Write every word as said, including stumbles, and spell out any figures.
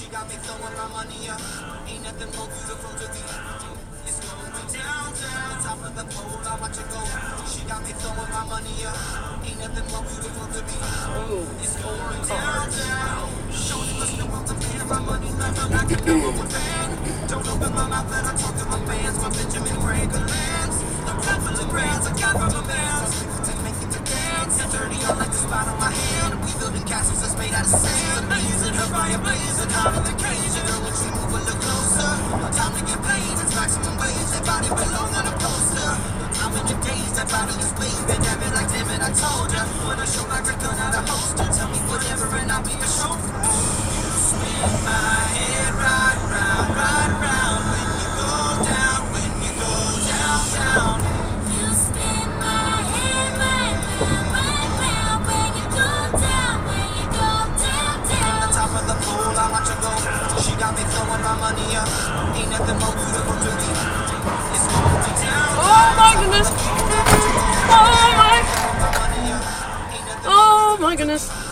got me throwing my money up. Ain't nothing more beautiful to be. It's going down, down, top of the pole, I watch it go. She got me throwing my money up. Ain't nothing more beautiful to be. It's going down, down. Show you what's new on the man. My money never like a number one fan. Don't open my mouth and I talk to my fans. My Benjamin Franklin lands. A couple of brands I got from a bands. To make it to dance. And dirty, I like the spot on my hand. We building castles that's made out of sand. Amazing, her fire blazing, hot in the cage. And girl, when she move a little closer, time to get paid. It's maximum wage. That body belong on a poster. I'm in the days, that body is waving. Damn it, like damn it, I told ya. When I show like a gun out of holster, tell me whatever and I'll be a chauffeur. You spin my head right round, right round. When you go down, when you go down, down. You spin my head right round, right round. When you go down, when you go down, down. On the top of the pole, I watch her go. She got me throwing my money up. Ain't nothing more beautiful to me. It's going down. Oh my goodness! Oh my! Oh my goodness!